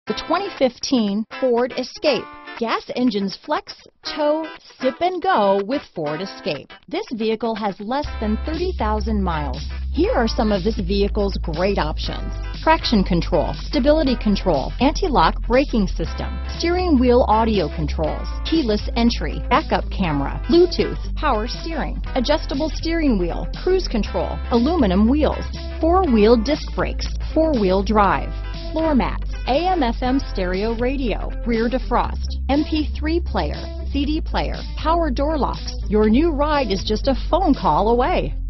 The 2015 Ford Escape. Gas engines flex, tow, sip and go with Ford Escape. This vehicle has less than 30,000 miles. Here are some of this vehicle's great options: traction control, stability control, anti-lock braking system, steering wheel audio controls, keyless entry, backup camera, Bluetooth, power steering, adjustable steering wheel, cruise control, aluminum wheels, four-wheel disc brakes, four-wheel drive, floor mats, AM/FM stereo radio, rear defrost, MP3 player, CD player, power door locks. Your new ride is just a phone call away.